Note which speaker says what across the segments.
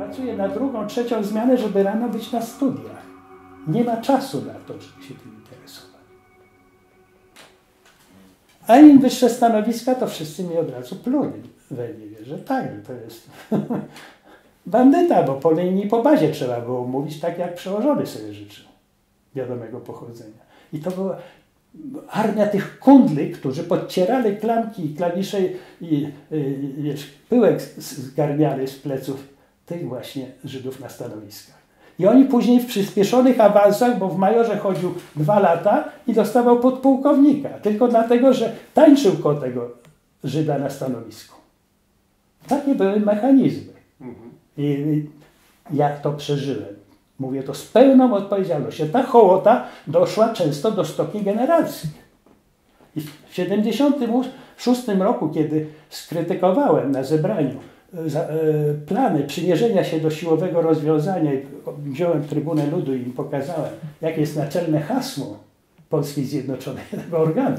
Speaker 1: pracuje na drugą, trzecią zmianę, żeby rano być na studiach. Nie ma czasu na to, żeby się tym interesować. A im wyższe stanowiska, to wszyscy mi od razu pluli we mnie, że tak, że to jest bandyta, bo po linii, po bazie trzeba było mówić tak, jak przełożony sobie życzył, wiadomego pochodzenia. I to była armia tych kundli, którzy podcierali klamki i klawisze i wiesz, pyłek zgarniali z pleców tych właśnie Żydów na stanowiskach. I oni później w przyspieszonych awansach, bo w majorze chodził 2 lata i dostawał podpułkownika, tylko dlatego, że tańczył koło tego Żyda na stanowisku. Takie były mechanizmy. I ja to przeżyłem. Mówię to z pełną odpowiedzialnością. Ta hołota doszła często do stopni generacji. I w 1976 roku, kiedy skrytykowałem na zebraniu plany przymierzenia się do siłowego rozwiązania i wziąłem Trybunę Ludu i im pokazałem, jakie jest naczelne hasło Polskiej Zjednoczonej, tego organu,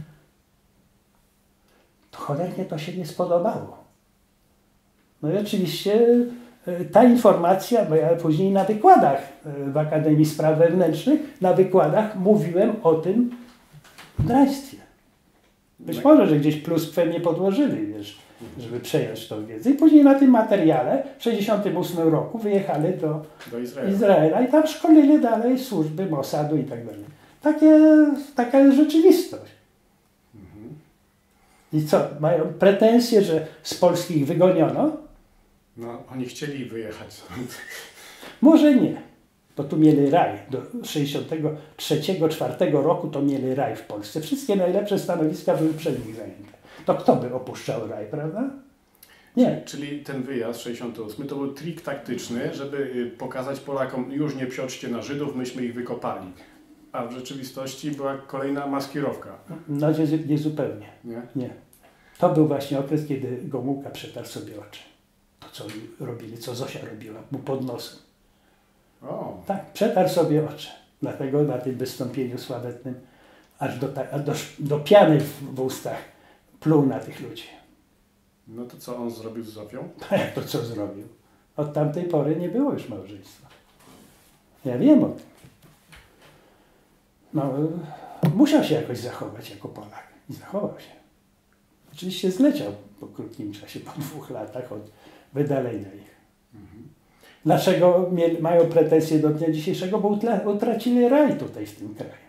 Speaker 1: to cholernie to się nie spodobało. No i oczywiście ta informacja, bo ja później na wykładach w Akademii Spraw Wewnętrznych, na wykładach mówiłem o tym draństwie. Być może, że gdzieś pluskwę nie podłożyli, wiesz, żeby przejąć tą wiedzę. I później na tym materiale w 1968 roku wyjechali do Izraela i tam szkolili dalej służby Mossadu i tak dalej. Taka jest rzeczywistość. I co, mają pretensje, że z Polski ich wygoniono?
Speaker 2: No, oni chcieli wyjechać.
Speaker 1: Może nie, bo tu mieli raj. Do 1963-1964 roku to mieli raj w Polsce. Wszystkie najlepsze stanowiska były przez nich zajęte. To kto by opuszczał raj, prawda? Nie.
Speaker 2: Czyli ten wyjazd 68 to był trik taktyczny, żeby pokazać Polakom, już nie psioczcie na Żydów, myśmy ich wykopali. A w rzeczywistości była kolejna maskirowka.
Speaker 1: No nie zupełnie. Nie. To był właśnie okres, kiedy Gomułka przetarł sobie oczy. To, co oni robili, co Zosia robiła mu pod nosem.
Speaker 2: O.
Speaker 1: Tak, przetarł sobie oczy. Dlatego na tym wystąpieniu sławetnym aż do piany w ustach pluł na tych ludzi.
Speaker 2: No to co on zrobił z Zofią?
Speaker 1: Jak to co zrobił? Od tamtej pory nie było już małżeństwa. Ja wiem o tym. No, musiał się jakoś zachować jako Polak. I zachował się. Oczywiście zleciał po krótkim czasie, po 2 latach od wydalenia ich. Dlaczego mają pretensje do dnia dzisiejszego? Bo utracili raj tutaj w tym kraju.